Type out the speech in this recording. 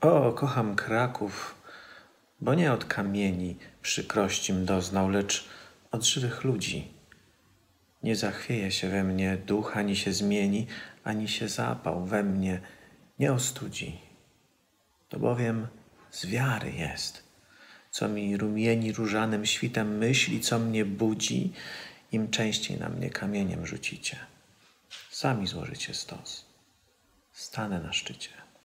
O, kocham Kraków, bo nie od kamieni przykrościm doznał, lecz od żywych ludzi. Nie zachwieje się we mnie duch, ani się zmieni, ani się zapał we mnie nie ostudzi. To bowiem z wiary jest, co mi rumieni różanym świtem myśli, co mnie budzi, im częściej na mnie kamieniem rzucicie. Sami złożycie stos, stanę na szczycie.